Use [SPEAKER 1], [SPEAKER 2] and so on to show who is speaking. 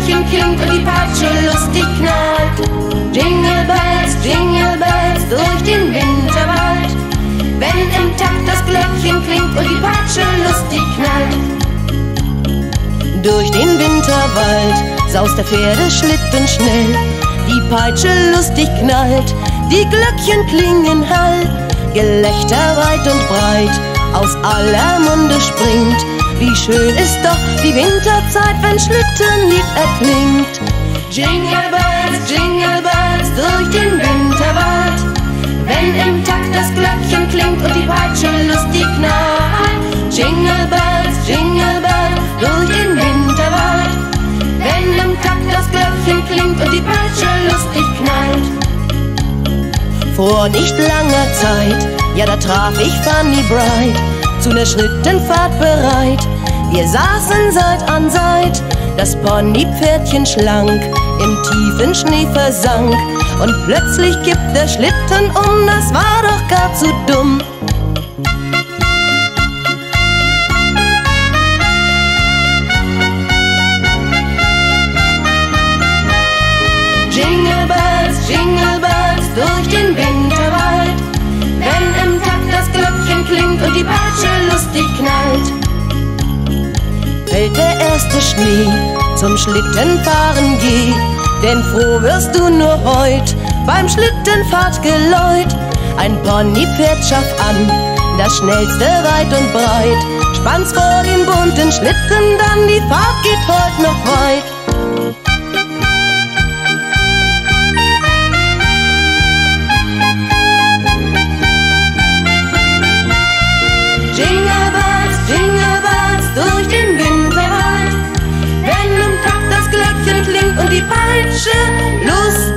[SPEAKER 1] Glöckchen klingt und die Peitsche lustig knallt. Jingle bells, durch den Winterwald. Wenn im Takt das Glöckchen klingt und die Peitsche lustig knallt. Durch den Winterwald saust der Pferdeschlitten schnell. Die Peitsche lustig knallt, die Glöckchen klingen hall. Gelächter weit und breit, aus aller Munde springt. Wie schön ist doch die Winterzeit, wenn Schlittenlied erklingt. Jingle bells, durch den Winterwald. Wenn im Takt das Glöckchen klingt und die Peitsche lustig knallt. Jingle bells, durch den Winterwald. Wenn im Takt das Glöckchen klingt und die Peitsche lustig knallt. Vor nicht langer Zeit, ja da traf ich Fanny Bright, zu ner Schrittenfahrt bereit. Wir saßen Seit an Seit, das Ponypferdchen schlank im tiefen Schnee versank. Und plötzlich kippt der Schlitten um, das war doch gar zu dumm. Jingle bells, durch den Winterwald. Wenn im Takt das Glöckchen klingt und die Peitsche lustig knallt. Fällt der erste Schnee, zum Schlittenfahren geh, denn froh wirst du nur heut beim Schlittenfahrtgeläut. Ein Ponypferd schafft an, das schnellste weit und breit, spann's vor den bunten Schlitten, dann die Fahrt geht heut noch weit. Jingle bells, durch den Winterwald. Wenn im Takt das Glöckchen klingt und die Peitsche lustig